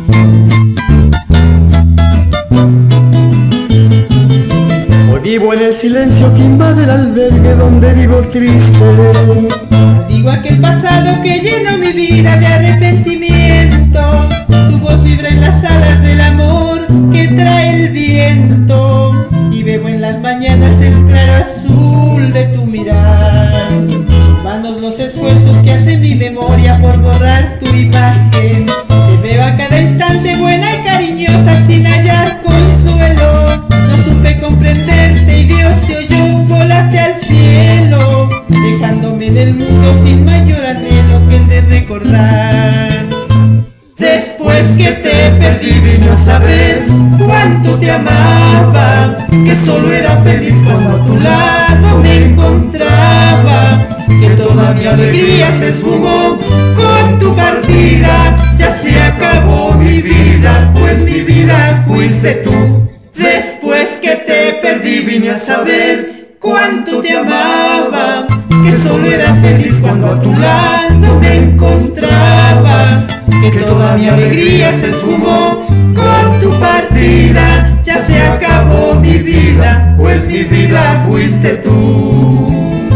Hoy vivo en el silencio que invade el albergue donde vivo triste. Digo aquel pasado que llenó mi vida de arrepentimiento. Tu voz vibra en las alas del amor que trae el viento. Y veo en las mañanas el claro azul de tu mirar. Son vanos los esfuerzos que hace mi memoria por borrar tu imagen. Te veo a cada instante buena y cariñosa sin hallar consuelo. No supe comprenderte y Dios te oyó, volaste al cielo, dejándome en el mundo sin mayor anhelo que el de recordar. Después que te perdí vine a saber cuánto te amaba, que solo era feliz cuando a tu lado me encontraba, que toda mi alegría se esfumó con tu partida. Ya se acabó mi vida, pues mi vida fuiste tú. Después que te perdí vine a saber cuánto te amaba, que solo era feliz cuando a tu lado me encontraba, que toda mi alegría se esfumó con tu partida. Ya se acabó mi vida, pues mi vida fuiste tú.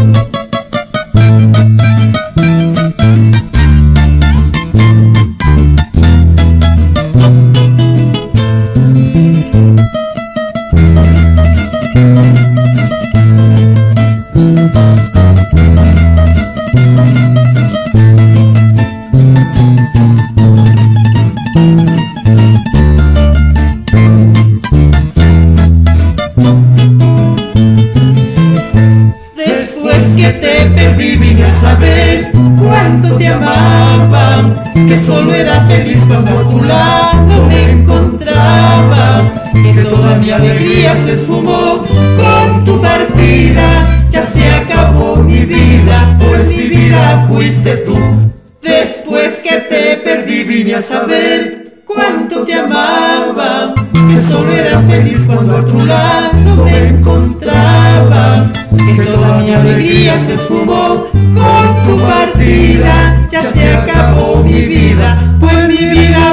Después que te perdí vine a saber cuánto te amaba, que solo era feliz cuando a tu lado me encontraba, que toda mi alegría se esfumó con tu partida. Ya se acabó mi vida, pues mi vida fuiste tú. Después que te perdí vine a saber cuánto te amaba, que solo era feliz cuando a tu lado me encontraba, que toda mi alegría se esfumó con tu partida. Ya se acabó mi vida, pues mi vida